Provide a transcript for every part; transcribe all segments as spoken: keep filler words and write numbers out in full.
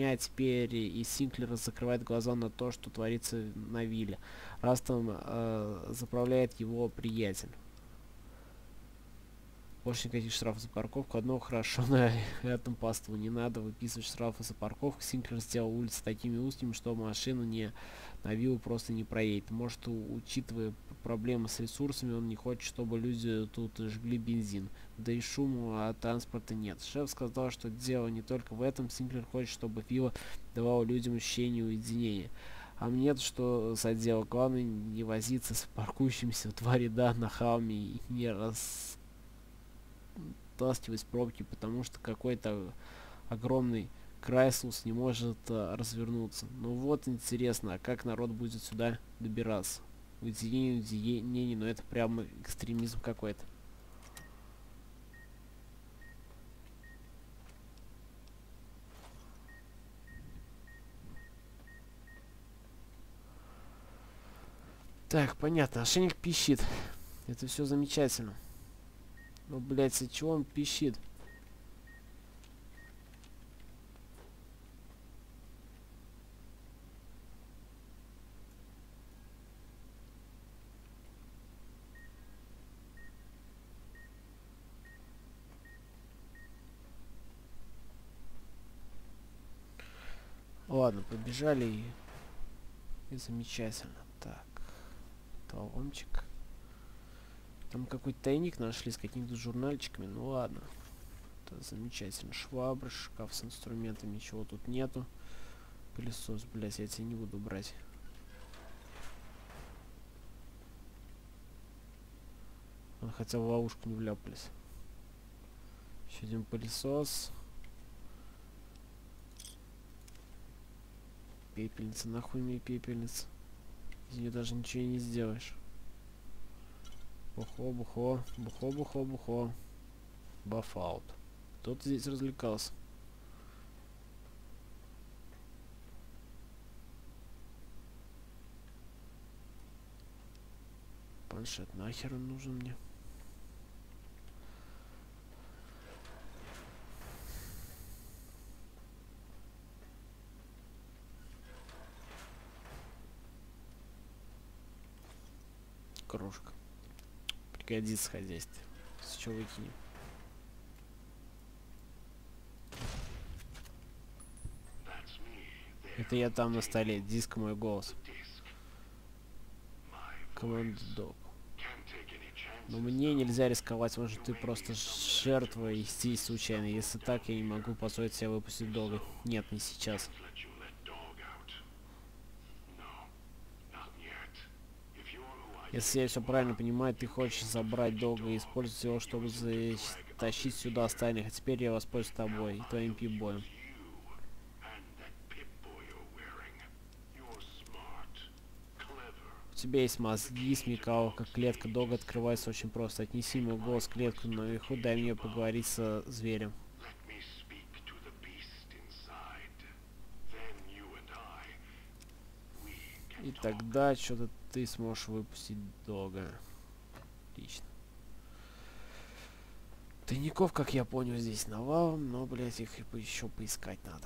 дня, теперь и Синклер закрывает глаза на то, что творится на вилле, раз там э, заправляет его приятель. Больше никаких штрафов за парковку. Одно хорошо на этом посту. Не надо выписывать штрафы за парковку. Синклер сделал улицы такими узкими, что машина не на виллу просто не проедет. Может, учитывая проблемы с ресурсами, он не хочет, чтобы люди тут жгли бензин. Да и шума от транспорта нет. Шеф сказал, что дело не только в этом. Синклер хочет, чтобы вилла давала людям ощущение уединения. А мне-то что за дело? Главное не возиться с паркующимся твари да на холме и не рас... таскивать пробки, потому что какой-то огромный Крайслус не может а, развернуться. Ну вот интересно, а как народ будет сюда добираться? Уединение, уединение, но это прямо экстремизм какой-то. Так, понятно, ошейник пищит. Это все замечательно. Ну, блядь, от чего он пищит? Ладно, побежали и... и замечательно. Так, талончик. Там какой-то тайник нашли с какими-то журнальчиками. Ну ладно. Это замечательно. Швабры, шкаф с инструментами. Ничего тут нету. Пылесос, блять, я тебя не буду брать. А, хотя в ловушку не вляпались. Еще один пылесос. Пепельница. Нахуй мне пепельница. Из нее даже ничего не сделаешь. Бухо, бухо, бухо, бухо, бухо. Бафаут. Кто-то здесь развлекался. Планшет нахер он нужен мне? Кружка. Пригодится в хозяйстве. С чего выкинем? Это я там на столе. Диск, мой голос. Команд Дог. Но мне нельзя рисковать, может ты просто жертва и здесь случайно. Если так, я не могу позволить себе выпустить Дога. Нет, не сейчас. Если я все правильно понимаю, ты хочешь забрать Дога и использовать его, чтобы затащить сюда остальных. А теперь я воспользуюсь тобой и твоим пип-боем. У тебя есть мозги, смекалка, клетка Дога открывается очень просто. Отнеси мой голос в клетку наверху, дай мне поговорить со зверем. И тогда что-то ты сможешь выпустить Дога. Отлично. Тайников, как я понял, здесь навалом, но, блять, их еще поискать надо.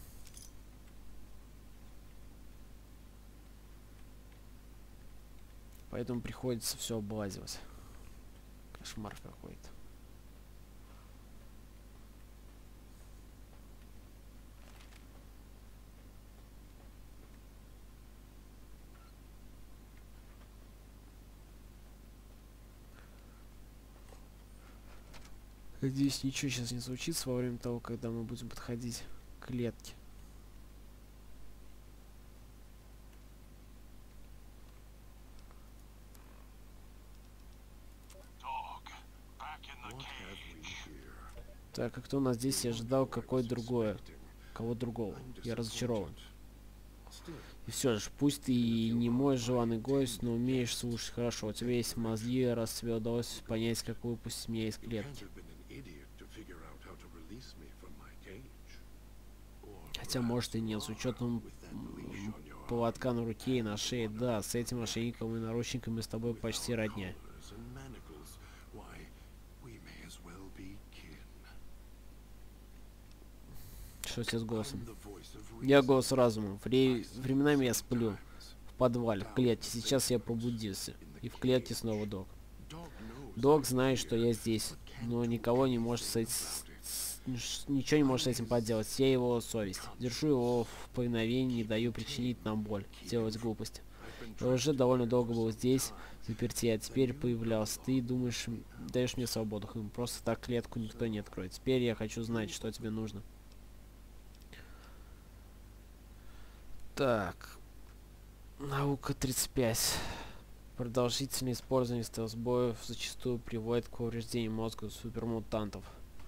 Поэтому приходится все облазивать. Кошмар какой-то. Надеюсь, ничего сейчас не случится во время того, когда мы будем подходить к клетке. Так, а кто у нас здесь? Я ожидал какое другое. Кого другого. Я разочарован. И все же, пусть ты и не мой желанный гость, но умеешь слушать хорошо. У тебя есть мозги, раз тебе удалось понять, как выпустить меня из клетки. Хотя, может и нет, с учетом поводка на руке и на шее. Да, с этим ошейником и наручниками с тобой почти родня. Что у тебя с голосом? Я голос разума. Вре... Временами я сплю. В подвале, в клетке. Сейчас я пробудился. И в клетке снова Док. Док знает, что я здесь, но никого не может с этим... Ничего не может с этим поделать. Я его совесть. Держу его в повиновении, не даю причинить нам боль. Делать глупости. Я уже довольно долго был здесь, заперти, а теперь появлялся. Ты думаешь, даешь мне свободу. Хм, просто так клетку никто не откроет. Теперь я хочу знать, что тебе нужно. Так. Наука тридцать пять. Продолжительное использование стелс-боев зачастую приводит к повреждению мозга супермутантов.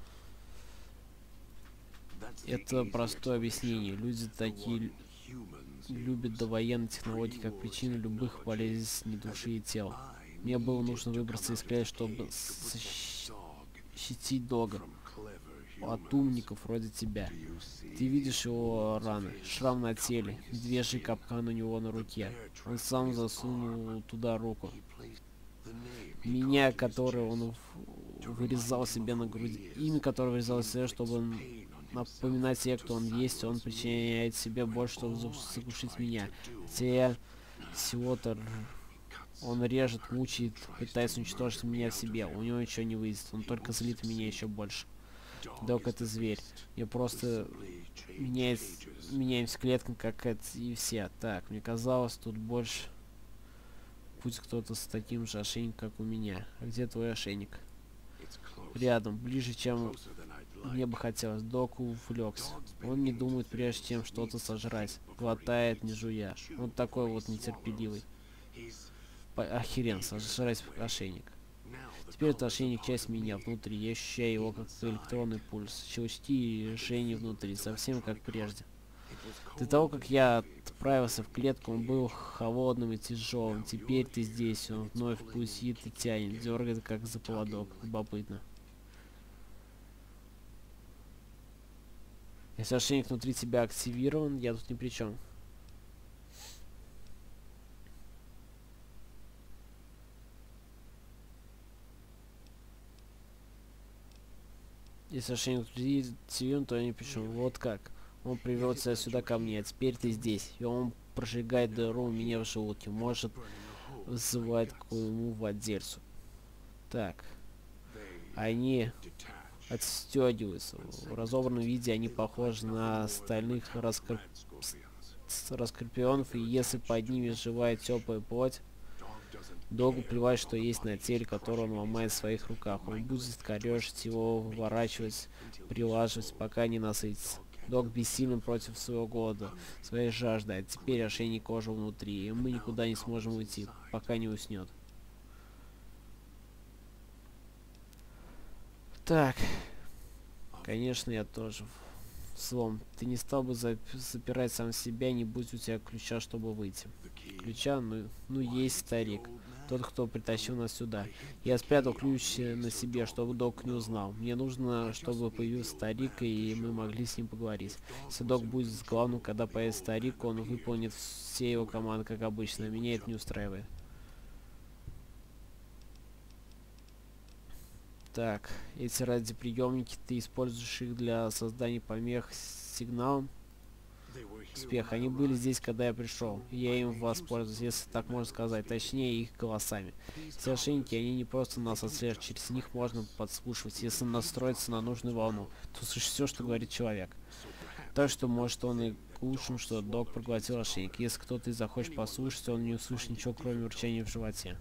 Это простое объяснение. Люди такие любят довоенные технологии как причину любых болезней души и тела. Мне было нужно выбраться из клетки, чтобы защитить Дога от умников вроде тебя. Ты видишь его раны, шрам на теле, медвежий капкан у него на руке. Он сам засунул туда руку. Меня, который он вырезал себе на груди, имя которого вырезал себе, чтобы он напоминать себе, кто он есть, он причиняет себе больше, чтобы заглушить меня. Хотя я всего-то он режет, мучает, пытается уничтожить меня в себе. У него ничего не выйдет, он только злит меня еще больше. Док — это зверь. Я просто меняет, меняемся клетками, как это и все. Так, мне казалось, тут больше пусть кто-то с таким же ошейником, как у меня. А где твой ошейник? Рядом, ближе, чем мне бы хотелось. Док увлекся. Он не думает прежде чем что-то сожрать. Глотает, не жуя. Он такой вот нетерпеливый. По охерен, сожрать ошейник. Теперь это ошейник часть меня внутри. Я ощущаю его как электронный пульс. Щелчки и жжение внутри, совсем как прежде. До того, как я отправился в клетку, он был холодным и тяжелым. Теперь ты здесь, он вновь пульсит и тянет, дергает как за поводок. Любопытно. Если ошейник внутри тебя активирован, я тут ни при чем. Если ошейник внутри активирован, то я не пишу. Вот как. Он привел тебя сюда ко мне, а теперь ты здесь. И он прожигает дыру у меня в желудке. Может, вызывает к моему владельцу. Так. Они отстегиваются. В разобранном виде они похожи на стальных раскреп... раскрепионов, и если под ними живая теплая плоть, Догу плевать, что есть на теле, который он ломает в своих руках. Он будет корежить его, выворачивать, прилаживать, пока не насытится. Дог бессилен против своего голода, своей жажды, а теперь ошейник кожи внутри, и мы никуда не сможем уйти, пока не уснет. Так. Конечно, я тоже. Слом, ты не стал бы запирать сам себя, не будь у тебя ключа, чтобы выйти. Ключа? Ну, ну есть старик. Тот, кто притащил нас сюда. Я спрятал ключ на себе, чтобы Док не узнал. Мне нужно, чтобы появился старик, и мы могли с ним поговорить. Если Док будет с главным, когда появится старик, он выполнит все его команды, как обычно. Меня это не устраивает. Так, эти радиоприемники, ты используешь их для создания помех сигналом? Успех. Они были здесь, когда я пришел. Я им воспользуюсь, если так можно сказать. Точнее, их голосами. Все ошейники, они не просто нас отслеживают. Через них можно подслушивать. Если настроиться на нужную волну, то слышишь все, что говорит человек. Так что, может, он и к лучшему, что Док проглотил ошейник. Если кто-то и захочет послушать, он не услышит ничего, кроме урчания в животе.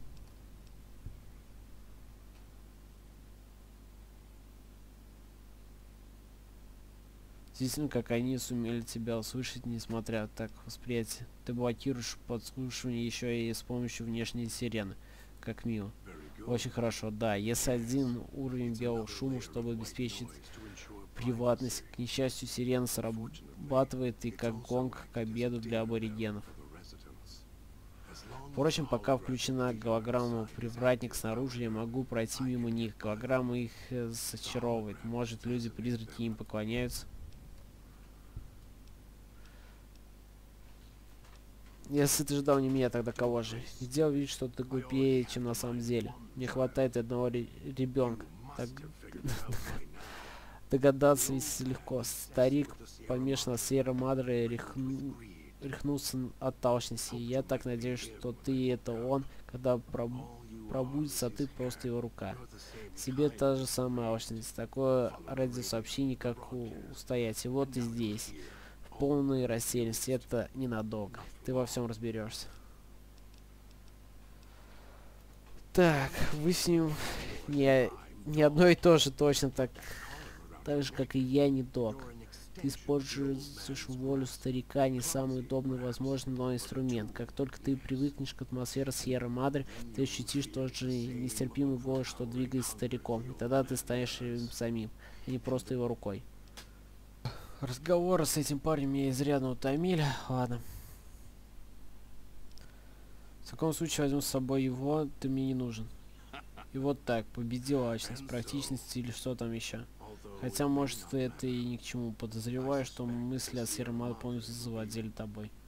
Действительно, как они сумели тебя услышать, несмотря на так восприятие. Ты блокируешь подслушивание еще и с помощью внешней сирены. Как мило. Очень хорошо, да. Если один уровень белого шума, чтобы обеспечить приватность. К несчастью, сирена срабатывает и как гонг к обеду для аборигенов. Впрочем, пока включена голограмма «Привратник» снаружи, я могу пройти мимо них. Голограмма их э, зачаровывает. Может, люди-призраки им поклоняются? Если ты ждал не меня, тогда кого же? Сделал вид, что ты глупее, чем на самом деле. Мне хватает одного ребенка. Так... Догадаться ведь легко. Старик помешан на Сьерра Мадре рехну... рехнулся от алчности. Я так надеюсь, что ты это он, когда проб... пробудется, а ты просто его рука. Себе та же самая алчность. Такое радиосообщение, как у... устоять. И вот и здесь. В полной растерянности. Это ненадолго. Ты во всем разберешься. Так, вы с ним не, не одно и то же точно так. Так же, как и я, не док. Ты используешь волю старика, не самый удобный возможный, но инструмент. Как только ты привыкнешь к атмосфере Сьерра Мадре, ты ощутишь тот же нестерпимый голос, что двигается стариком. И тогда ты станешь им самим, а не просто его рукой. Разговоры с этим парнем меня изрядно утомили. Ладно. В таком случае возьму с собой его, ты мне не нужен. И вот так, победил алчность, практичность или что там еще. Хотя, может, это и ни к чему. Подозреваю, что мысли о Сьерра Мадре полностью завладели тобой.